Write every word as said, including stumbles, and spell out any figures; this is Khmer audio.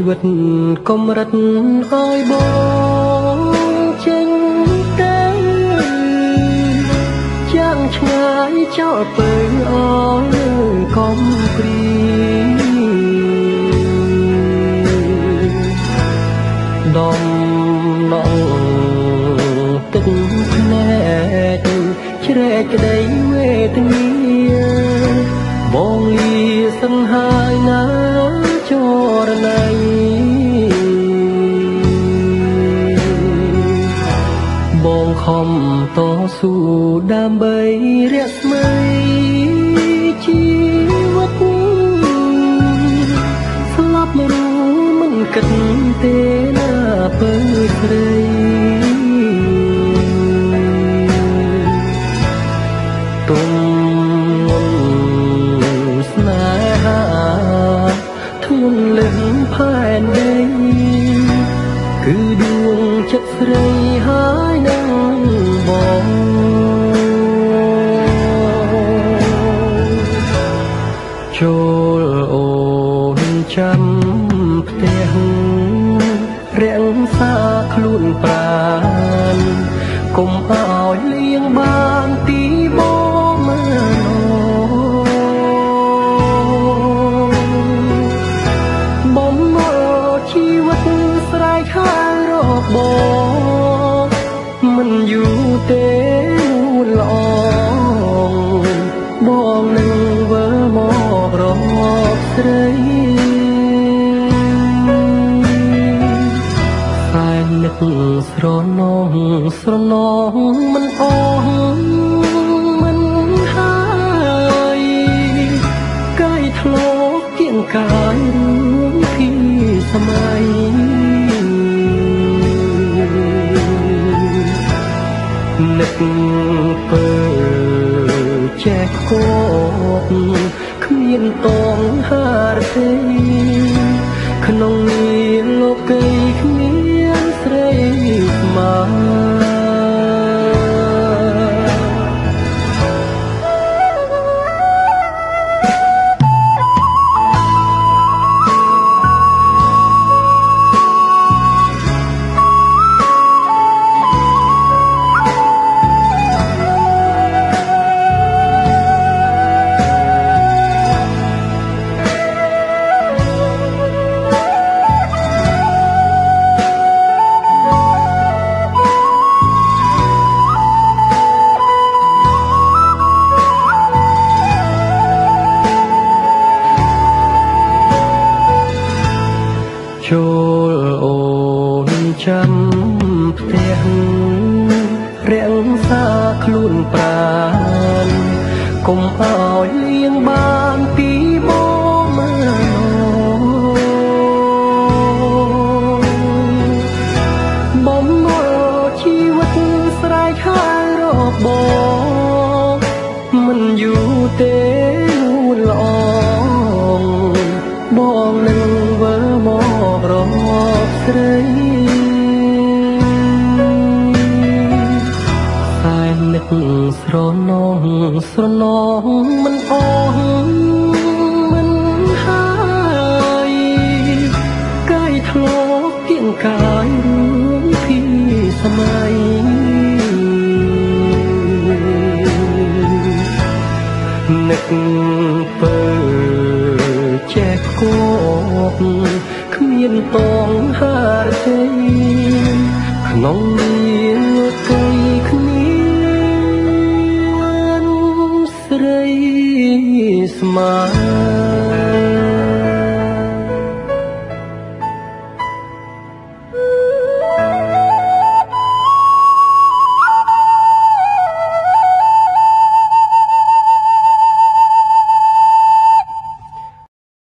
វិតកំរិតឲ្យបងចេញទៅចាំឆ្ងាយចោលពើអស់កំព្រីដំណងទឹកភ្នែកជ្រែកក្តីវេទនាបងលាសិនហើយណាចរណៃបងខំតស៊ូដើម្បីរស្មីជីវិតស្លាប់មិនមិនគិតទេណាពើស្រីទុំស្នេហាធ្ងន់លឹងផែនដីគឺដួងចិត្តស្រីហើយនឹងបងចូលអូនចាំផ្ទះរាំងសាខ្លួនប្រាណកុំឲ្យលៀងបានទីបងមើលបំណុលជីវិតស្រែកខាងរកបងមិនយូរទេនួនល្អបងនឹងវើមករកស្រីតែនឹកស្រណងស្រណងមិនអស់មិនហើយកាយធ្លាប់គៀងកាយរួមពីសម័យនឹកពើចេះគប់គ្មានតងហារទេក្នុងនាលោកីគ្មានស្រីស្មើចូលអូនចាំផ្ទះរាំងសាខ្លួនប្រាណកុំឲ្យលៀងបានពីបងមើលបំណុលជីវិតស្រែកខាងរកបងមិនយូរទេនួនល្អបងនឹងវើមករកស្រីតែនឹកស្រណងស្រណងមិនអស់មិនហើយកាយធ្លាប់គៀងកាយរួមពីសម័យនឹកពើចេះគប់គ្មានតងហារទេក្នុង